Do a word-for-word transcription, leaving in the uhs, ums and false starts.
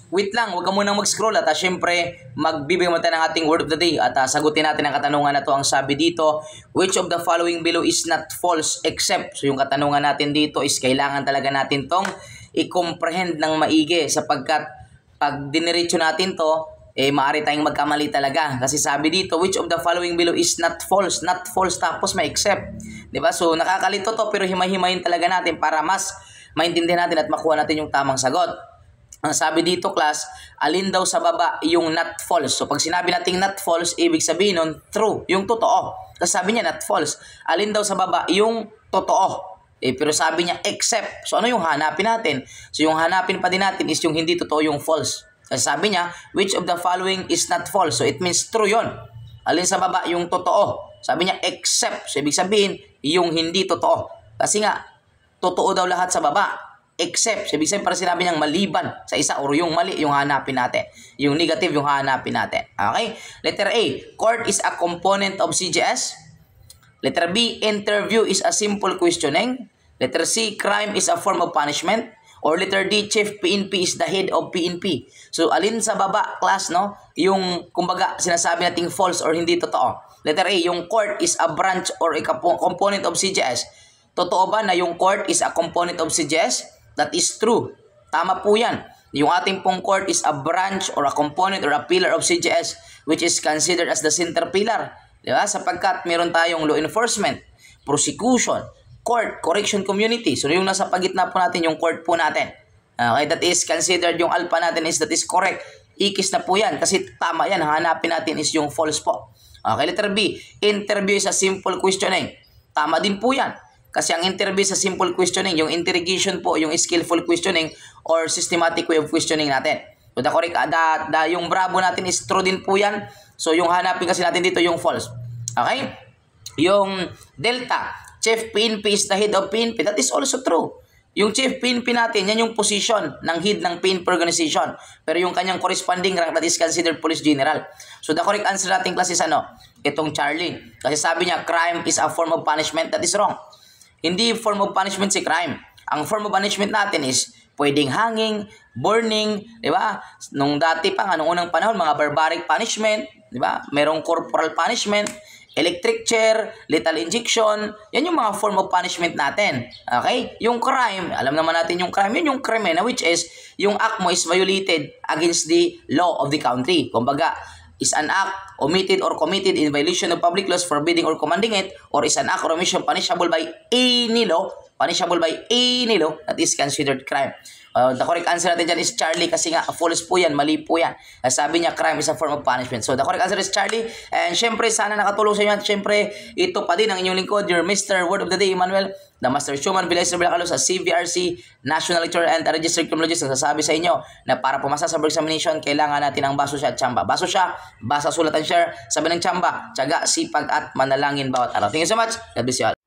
wait lang, huwag ka munang mag-scroll at uh, syempre magbibigay mo tayo ng ating word of the day at uh, sagutin natin ang katanungan na to. Ang sabi dito, which of the following below is not false except, so yung katanungan natin dito is kailangan talaga natin tong i-comprehend ng maigi sapagkat pag diniretso natin to, eh maaari tayong magkamali talaga. Kasi sabi dito, which of the following below is not false, not false tapos may except. Diba? So nakakalito to pero himay-himayin talaga natin para mas maintindihan natin at makuha natin yung tamang sagot. Ang sabi dito, class, alin daw sa baba yung not false. So pag sinabi natin not false, ibig sabihin nun true, yung totoo. Kasi sabi niya not false. Alin daw sa baba yung totoo. Eh, pero sabi niya except. So ano yung hanapin natin? So yung hanapin pa din natin is yung hindi totoo, yung false. Kasi sabi niya, which of the following is not false? So it means true yon. Alin sa baba yung totoo? Sabi niya except. So ibig sabihin, yung hindi totoo. Kasi nga, totoo daw lahat sa baba. Except, ibig sabihin para sinabi niyang maliban sa isa or yung mali, yung hanapin natin. Yung negative, yung hanapin natin. Okay? Letter A, court is a component of C G S. Letter B, interview is a simple questioning. Letter C, crime is a form of punishment. Or letter D, chief P N P is the head of P N P. So, alin sa baba, class, no? Yung, kumbaga, sinasabi nating false or hindi totoo. Letter A, yung court is a branch or a component of C G S. Totoo ba na yung court is a component of C G S? That is true. Tama po yan. Yung ating pong court is a branch or a component or a pillar of C G S which is considered as the center pillar. Diba? Sapagkat meron tayong law enforcement, prosecution, court, correction community. So yung nasa pagitna po natin yung court po natin. Okay, that is considered yung alpha natin is that is correct. Ikis na po yan kasi tama yan. Hanapin natin is yung false po. Okay, letter B. Interview is a simple questioning. Tama din po yan. Kasi ang interview sa simple questioning, yung interrogation po, yung skillful questioning or systematic way of questioning natin. So the correct, the, the, yung bravo natin is true din po yan. So yung hanapin kasi natin dito yung false. Okay? Yung delta, chief P N P is the head of P N P. That is also true. Yung chief P N P natin, yan yung position ng head ng P N P organization. Pero yung kanyang corresponding rank, that is considered police general. So the correct answer natin class is ano? Itong Charlie. Kasi sabi niya, crime is a form of punishment. That is wrong. Hindi form of punishment si crime. Ang form of punishment natin is pwedeng hanging, burning, di ba? Nung dati pa, nung unang panahon, mga barbaric punishment, di ba? Merong corporal punishment, electric chair, lethal injection, yan yung mga form of punishment natin. Okay? Yung crime, alam naman natin yung crime, yun yung krimen, which is, yung act mo is violated against the law of the country. Kumbaga, is an act omitted or committed in violation of public laws forbidding or commanding it, or is an act or omission punishable by any law, punishable by any law, that is considered crime. Uh, the correct answer natin dyan is Charlie kasi nga false po yan, mali po yan. Uh, sabi niya crime is a form of punishment. So the correct answer is Charlie. And syempre sana nakatulong sa inyo at syempre ito pa din ang inyong lingkod, your Mister Word of the Day, Emmanuel, the Master Schumann Villaser Vilacalo sa C V R C National Lecturer and Registered Criminologist. Nagsasabi sa inyo na para pumasa sa board examination, kailangan natin ang baso siya at tsamba. Baso siya, basa, sulatan, share, sabi ng tsamba, tiyaga, sipag at manalangin bawat araw. Thank you so much. God bless you all.